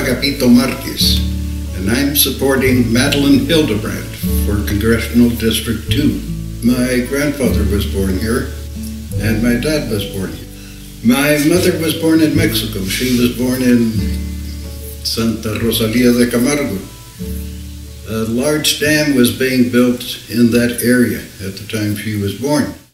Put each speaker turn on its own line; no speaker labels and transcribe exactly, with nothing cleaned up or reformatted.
Agapito Marquez, and I'm supporting Madeline Hildebrand for Congressional District two. My grandfather was born here, and my dad was born here. My mother was born in Mexico. She was born in Santa Rosalia de Camargo. A large dam was being built in that area at the time she was born.